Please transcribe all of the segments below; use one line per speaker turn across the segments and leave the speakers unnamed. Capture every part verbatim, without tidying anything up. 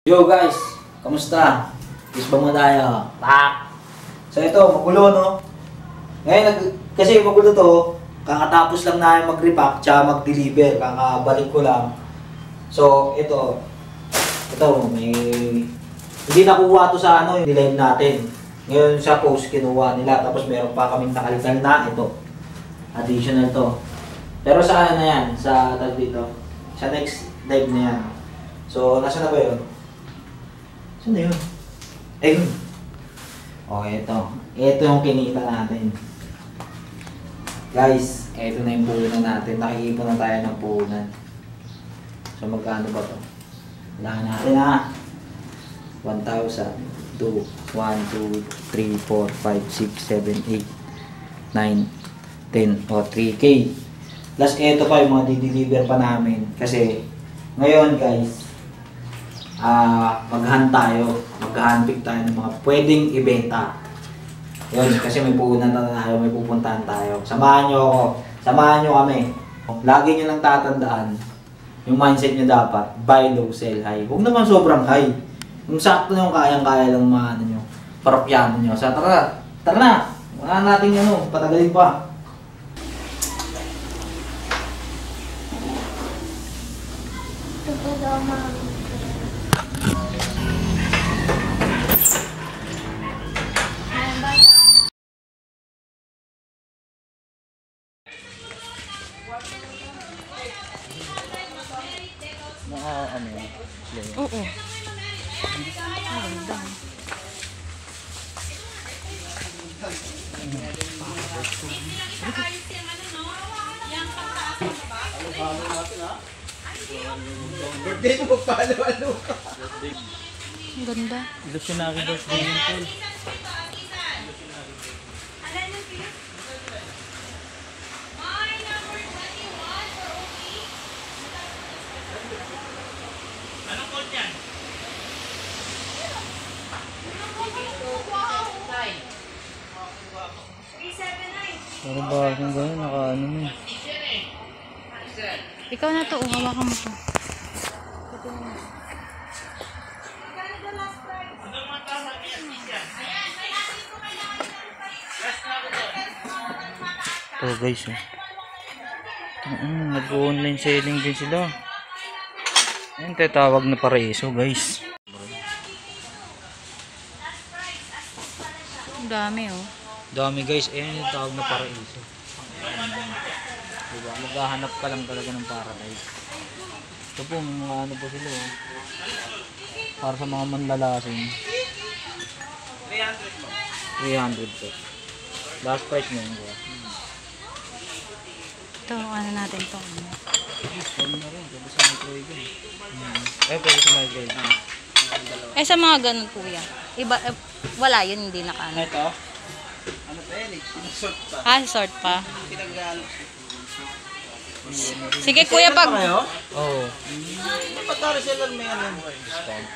Yo guys, kamusta? Kiss ba mo tayo? Pak! So ito, magulo no? Ngayon, kasi magulo to, kakatapos lang namin mag-repack tsaka mag-deliver, kakabalik ko lang. So ito, ito, may... Hindi nakuha to sa ano, yung live natin. Ngayon sa post, kinuha nila, tapos meron pa kaming nakalitan na ito. Additional to. Pero sa ano na yan, sa tag dito, sa next live na yan. So, nasa na ba yun? Saan na yun? Ayun. Okay, ito. Ito yung kinita natin. Guys, ito na yung puhunan natin. Nakikipon na tayo ng puhunan. So, magkano ba ito? Wala natin ha. one thousand, two, one, two, three, four, five, six, seven, eight, nine, ten, o three K. Plus, ito pa yung mga di-deliver pa namin. Kasi, ngayon guys, Uh, mag-hunt tayo, mag-handpick tayo ng mga pwedeng ibenta. Yun, kasi may puhunan na tayo, may pupuntahan tayo. Samahan nyo ako, samahan nyo kami. Lagi nyo lang tatandaan, yung mindset nyo dapat, buy low, sell high. Huwag naman sobrang high. Yung sakto nyo, kayang-kaya lang mga ano nyo, paropyano nyo. So tara, tara na, wala natin ano, patagalin pa.
Naka ano yan?
Oo. Maganda.
Birthday mo palo-alo ka.
Ang ganda.
Illusionary birthday yun po.
Anong code yan?
Pero ba kung gano'n, naka ano na.
Ikaw na to, oh, hawakan mo to.
Ito guys oh. Uh, nag-online selling din sila. Ayan, tatawag na paraiso guys.
Ang dami oh.
Dami guys, ayan yung tawag na paraiso. Diba? Maghahanap ka lang talaga ng paradise. Ito po, mga ano po sila oh. Para sa mga manlalasing. three hundred po. Last price na yun.
Ito, ano natin to.
Ano na rin, pwede sa microwave. Eh, pwede sa microwave.
Eh, sa mga ganun kuya. Iba, eh, wala yun, hindi nakaano.
Ito? Ano pa yan eh? Sort pa.
Ah, sort pa.
Pinag-alo.
Sige kuya, pag...
Oo. Oh. Pagka reseller may ano. Discount.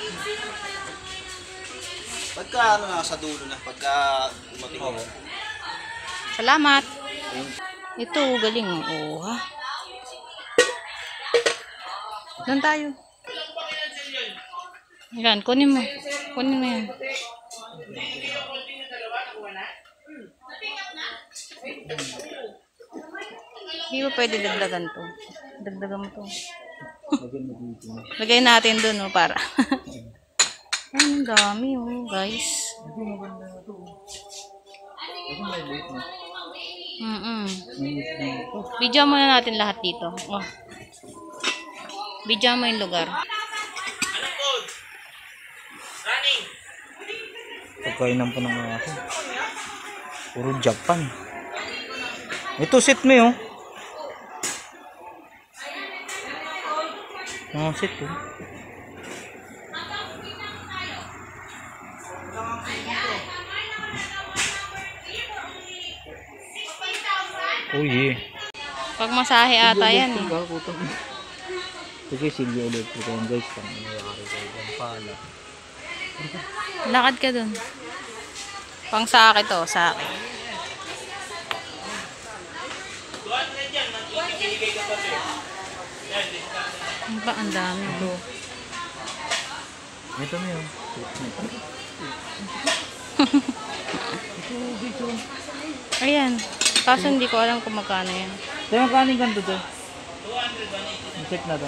Pagka ano na, sa dulo na, pagka umating oh.
Salamat. Ito, galing oh. Ha? Doon tayo. Yan, kunin mo. Kunin mo yan. Hindi mo pwede dagdagan to. Dagdagan mo to. Lagay natin doon oh, para. Ay, ang dami oh, guys. Mm-mm. Video muna natin lahat dito. Oh. Video mo yung lugar.
Anong code? Running!
Pagkainan po ng mga aso. Puro Japan. Ito set mo yun. Mga set oh. Oh yeah.
Pag masahe ata yan eh.
Kasi Silvia Electric yan guys. Pang nangyayari kayo dyan pala.
Lakad ka dun. Pang sa akin to, sa akin.
Yan,
Ano ba? Ang dami.
Ito na yun.
Ayan. Kaso hindi ko alam kung magkano yan.
Tayo magkano yung ganito to? Ang check na to.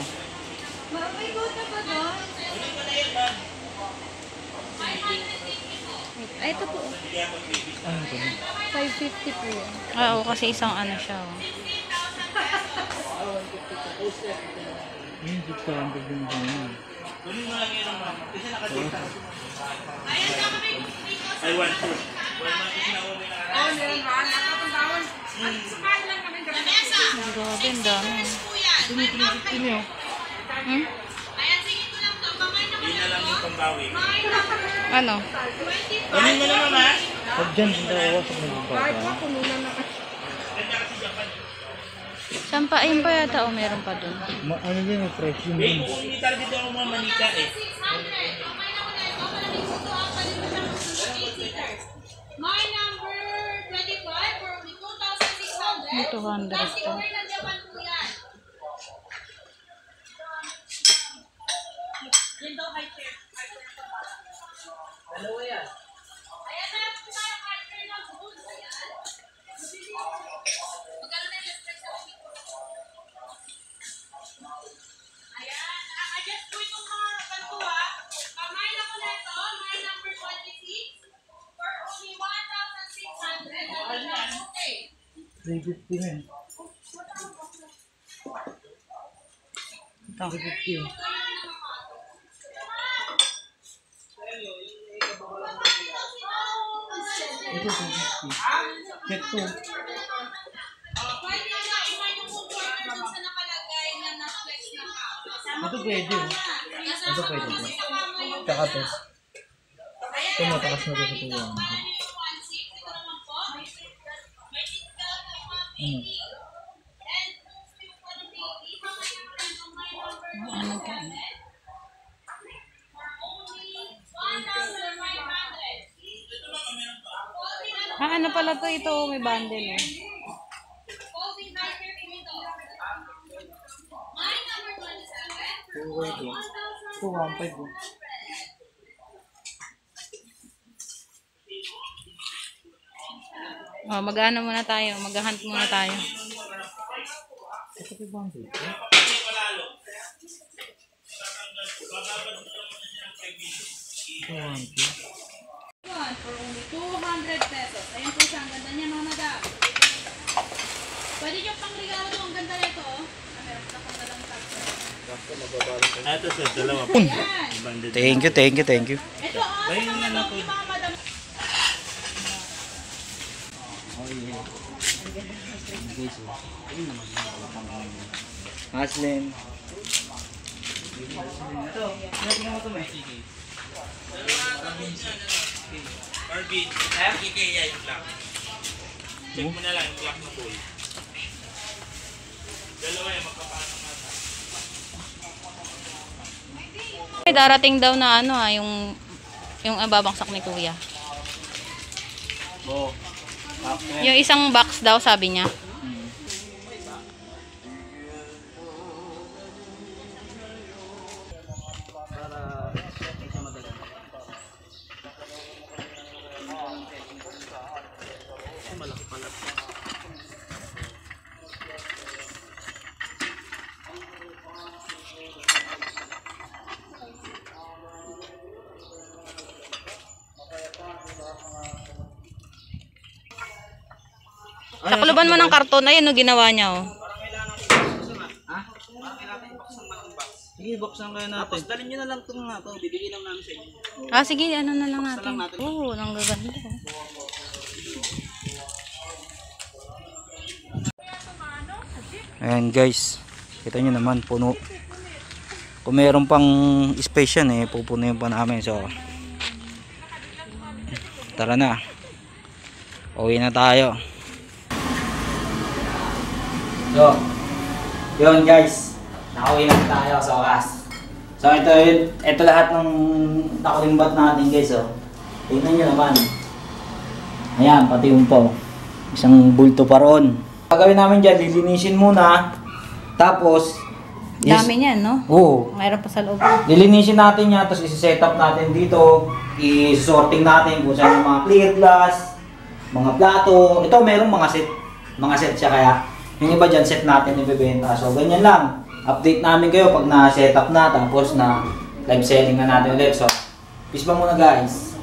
Ay, ito po.
Ano ito?
five fifty po yan. Ah, oo, kasi isang ano siya. Oh.
Yung six hundred din ba yun?
I want to.
Grabe, ang dami. Hmm?
Yun na lang yung pambawi.
Ano?
Ano mo naman, ha?
Pag dyan, hindi ako wasak na yung bata.
Saan pa? Ayun pa yata o meron pa dun.
Ma ano din, may fresh yun
Eh,
din.
kung hindi talaga dito ako mga manika eh.
My number twenty-five for only two thousand six hundred.
May two hundred
Kasi
pa.
over ng Japan po yan. Yun daw high chair. Dalawa yan. Ayan na po tayo high chair na buhod. Ayan. Magkano na yung express sa ulit ko? Ayan. Naka-adjust po itong mga kanto ha. Kamay na ko na ito. My number twenty-six. For only one thousand six hundred. Okay.
three fifty na yun.
Ito.
three fifty yun. Ito, two fifty. Check to.
Pwede na iwan yung comforter dun sa nakalagay na na-flex na ka.
Ito pwede. Ito pwede. Tsaka to. Ito matakas na to sa tuwa. Ano?
Ano ka? Ah, ano pala to? Ito, may bundle eh.
two fifty. two one five.
Oh, mag-ano muna tayo. Mag-hunt muna tayo.
Ito kay bundle. two one two.
For only two hundred pesos. Ayun po siya. Ang ganda niya, mga madam. Pwede yung pangregalo to. Ang ganda nito. Oh. Ah, meron pa akong dalang tag.
Ito sir, dalawa po. Banded.
Thank you, thank you, thank you.
Ito, ah, sa mga dog, yung mga madam.
Haslem.
Marvin, ikikaya yung black. Check mo na lang yung black na boy. Dalawa yung magkapasok na.
May darating daw na ano ah, yung yung ah, babaksak ni Kuya.
Oh.
Yung isang box daw sabi niya. Sakluban mo ng karton. Ayun, no, ginawa niya, oh.
Sige, buksan kayo natin.
Tapos dalhin nyo na lang itong nga ito. Bibigyan lang namin sa inyo.
Ah, sige, ano na lang natin. Oo, oh, ang gaganda. Oh.
Ayan guys, kita nyo naman puno. Kung meron pang space yan eh, pupuno yung pa namin. So, tara na. Uwi na tayo.
So, yun guys, nakauwi na tayo sa oras. So ito, ito lahat ng nakulimbat natin guys, oh. Tingnan nyo naman. Ayan, pati yung po. Isang bulto pa roon. Gagawin namin dyan, lilinisin muna. Tapos, Is-
Dami niyan, no?
Oo.
Mayroon pa sa loob.
Lilinisin natin yan, tapos isi-set up natin dito. I-sorting natin kung saan yung mga clear glass, mga plato. Ito merong mga set. Mga set siya kaya. Yung iba dyan, set natin ibebenta. So, ganyan lang. Update namin kayo pag na-set up na, tapos na live selling na natin ulit. So, peace ba muna guys?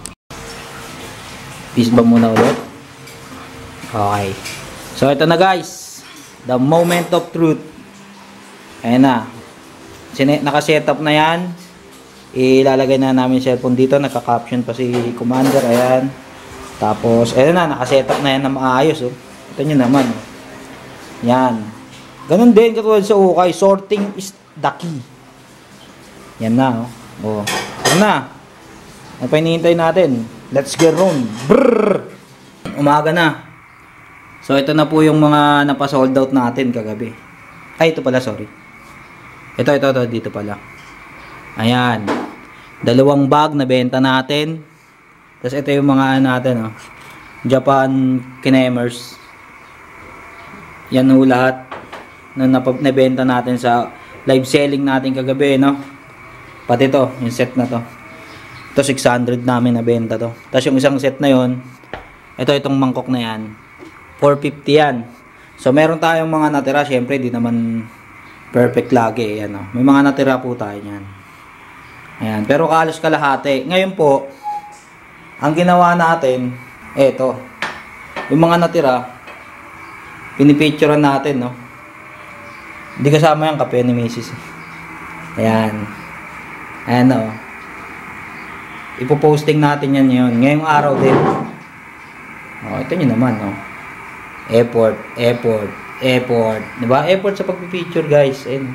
Peace ba muna ulit? Okay. So, ito na guys. The moment of truth. Ayan na. Sine naka-set up na yan. Ilalagay na namin cellphone dito. Naka-caption pa si Commander. Ayan. Tapos, ayan na. Naka-set up na yan na maayos. Oh. Ito nyo naman. Oh. Yan. Ganun din katulad sa ukay. Sorting is the key. Yan na. Oh. Oh. Ayan na. Ano pa hinihintay natin? Let's get on. Brrr. Umaga na. So, ito na po yung mga napasold out natin kagabi. Ay, ito pala, sorry. Ito, ito, ito, dito pala. Ayan. Dalawang bag na benta natin. Tapos, ito yung mga natin, oh. Japan Kinemers. Yan ho lahat na nabenta natin sa live selling natin kagabi, no? Pati ito, yung set na to. Ito, six hundred namin nabenta to. Tapos, yung isang set na yon, ito, itong mangkok na yan. four fifty yan. So, meron tayong mga natira. Siyempre, di naman perfect lagi. Ayan, oh. May mga natira po tayo yan. Ayan. Pero kalos kalahati. Ngayon po, ang ginawa natin, eto. Yung mga natira, pinipicturean natin, no? Hindi kasama yung kape ni Missus Ayan. Ayan, oh. Ipoposting natin yan ngayon. Ngayong araw din. Oh, ito nyo naman, no? Effort, effort, effort. Diba? Effort sa pagpipicture, guys. Ayun.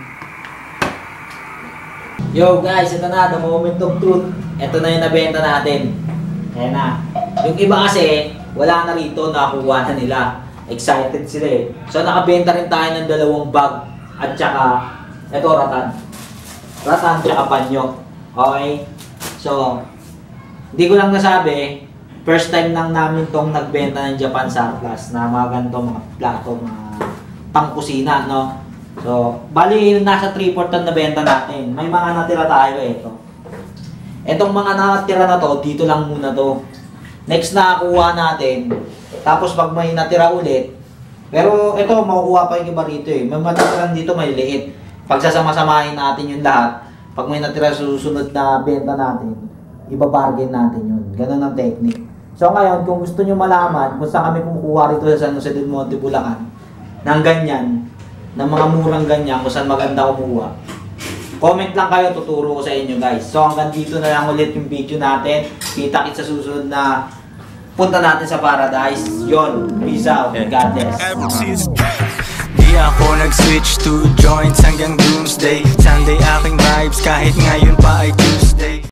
Yo, guys. Ito na. The moment of truth. Ito na yung nabenta natin. Ayan na. Yung iba kasi, wala na rito. Nakakuha na nila. Excited sila eh. So, nakabenta rin tayo ng dalawang bag. At saka, ito, ratan. Ratan, tsaka panyo. Okay? So, hindi ko lang nasabi, first time lang namin tong nagbenta ng Japan Surplus na mga ganito, mga plato, mga pangkusina, no? So, bali, nasa three fourths na nabenta natin. May mga natira tayo, ito. Etong mga natira na to, dito lang muna to. Next na kuha natin. Tapos pag may natira ulit, pero ito, makukuha pa yung iba rito eh. May natira dito, may liit. Pag sasama-samahin natin yung lahat, pag may natira sa susunod na benta natin, ibabargain natin yun. Ganun ang technique. So ngayon, kung gusto nyo malaman kung saan kami kumukuha rito sa San Jose del Monte, Bulacan, ng ganyan, ng mga murang ganyan, kung saan maganda kumuha, comment lang kayo, tuturo ko sa inyo guys. So hanggang dito na lang ulit yung video natin. Kita-kits sa susunod na punta natin sa Paradise. Yon, peace out, God bless.
Di ako nag-switch to joints hanggang doomsday. Sunday aking vibes kahit ngayon pa ay Tuesday.